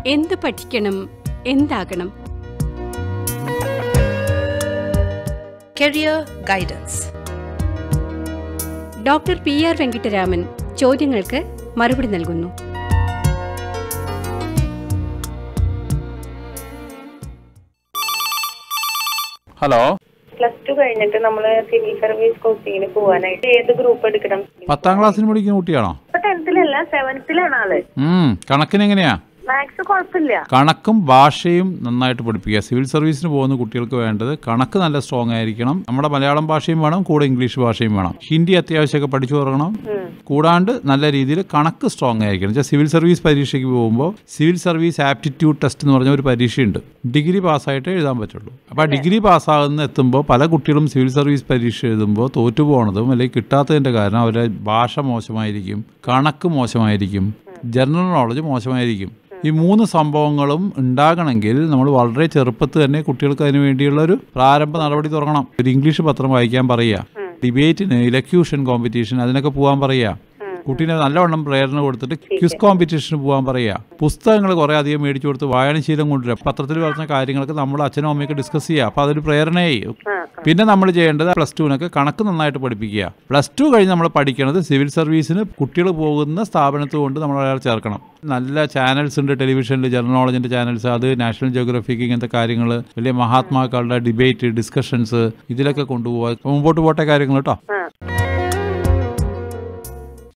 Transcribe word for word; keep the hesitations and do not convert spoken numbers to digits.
എന്ത് പഠിക്കണം, എന്താകണം? Career guidance. Doctor P R Venkitaraman ചോദ്യങ്ങൾക്ക് മറുപടി നൽകുന്നു. ഹലോ, പ്ലസ് ടു കഴിഞ്ഞിട്ട് നമ്മള് സിവിൽ സർവീസ് കോച്ചിങ്ങിന് പോവാനായിട്ട് ഏത് ഗ്രൂപ്പ് എടുക്കണം? പത്താം ക്ലാസ്സിന് പഠിക്കുന്ന കുട്ടിയാണോ? ഇപ്പൊ ടെൻത്തിലല്ല, സെവൻത്തിലാണ് ആള്. കണക്കിന് എങ്ങനെയാ? മാത്സ് കുഴപ്പമില്ല. കണക്കും ഭാഷയും നന്നായിട്ട് പഠിപ്പിക്കുക. സിവിൽ സർവീസിന് പോകുന്ന കുട്ടികൾക്ക് വേണ്ടത് കണക്ക് നല്ല സ്ട്രോങ് ആയിരിക്കണം. നമ്മുടെ മലയാളം ഭാഷയും വേണം, കൂടെ ഇംഗ്ലീഷ് ഭാഷയും വേണം. ഹിന്ദി അത്യാവശ്യമൊക്കെ പഠിച്ചു തുടങ്ങണം. കൂടാണ്ട് നല്ല രീതിയിൽ കണക്ക് സ്ട്രോങ് ആയിരിക്കണം. സിവിൽ സർവീസ് പരീക്ഷയ്ക്ക് പോകുമ്പോൾ സിവിൽ സർവീസ് ആപ്റ്റിറ്റ്യൂഡ് ടെസ്റ്റ് എന്ന് പറഞ്ഞ ഒരു പരീക്ഷയുണ്ട്. ഡിഗ്രി പാസ്സായിട്ട് എഴുതാൻ പറ്റുള്ളൂ. അപ്പോൾ ആ ഡിഗ്രി പാസ്സാകുന്ന എത്തുമ്പോൾ പല കുട്ടികളും സിവിൽ സർവീസ് പരീക്ഷ എഴുതുമ്പോൾ തോറ്റുപോകണതും അല്ലെങ്കിൽ കിട്ടാത്തതിൻ്റെ കാരണം അവരുടെ ഭാഷ മോശമായിരിക്കും, കണക്ക് മോശമായിരിക്കും, ജനറൽ നോളജ് മോശമായിരിക്കും. ഈ മൂന്ന് സംഭവങ്ങളും ഉണ്ടാകണമെങ്കിൽ നമ്മൾ വളരെ ചെറുപ്പത്തിൽ തന്നെ കുട്ടികൾക്ക് അതിന് വേണ്ടിയുള്ള ഒരു പ്രാരംഭ നടപടി തുടങ്ങണം. ഒരു ഇംഗ്ലീഷ് പത്രം വായിക്കാൻ പറയുക, ഡിബേറ്റിന്, ഇലക്യൂഷൻ കോമ്പറ്റീഷൻ അതിനൊക്കെ പോകാൻ പറയുക, കുട്ടീനെ നല്ലവണ്ണം പ്രേരണ കൊടുത്തിട്ട് ക്വിസ് കോമ്പറ്റീഷന് പോകാൻ പറയുക, പുസ്തകങ്ങൾ കുറേ അധികം മേടിച്ചു കൊടുത്ത് വായനശീലം കൊണ്ടുവരിക, പത്രത്തിൽ പറഞ്ഞ കാര്യങ്ങളൊക്കെ നമ്മൾ അച്ഛനും അമ്മയൊക്കെ ഡിസ്കസ് ചെയ്യുക. അപ്പോൾ അതൊരു പ്രേരണയായി. പിന്നെ നമ്മൾ ചെയ്യേണ്ടത് പ്ലസ് ടുവിനൊക്കെ കണക്ക് നന്നായിട്ട് പഠിപ്പിക്കുക. പ്ലസ് ടു കഴിഞ്ഞ് നമ്മൾ പഠിക്കുന്നത് സിവിൽ സർവീസിന് കുട്ടികൾ പോകുന്ന സ്ഥാപനത്തിൽ കൊണ്ട് നമ്മൾ അയാൾ ചേർക്കണം. നല്ല ചാനൽസ് ഉണ്ട് ടെലിവിഷനിൽ, ജനറൽ നോളജിൻ്റെ ചാനൽസ്, അത് നാഷണൽ ജിയോഗ്രഫിക്ക് ഇങ്ങനത്തെ കാര്യങ്ങൾ, വലിയ മഹാത്മാക്കളുടെ ഡിബേറ്റ് ഡിസ്കഷൻസ് ഇതിലൊക്കെ കൊണ്ടുപോകുക. മുമ്പോട്ട് പോട്ടെ കാര്യങ്ങൾ കേട്ടോ.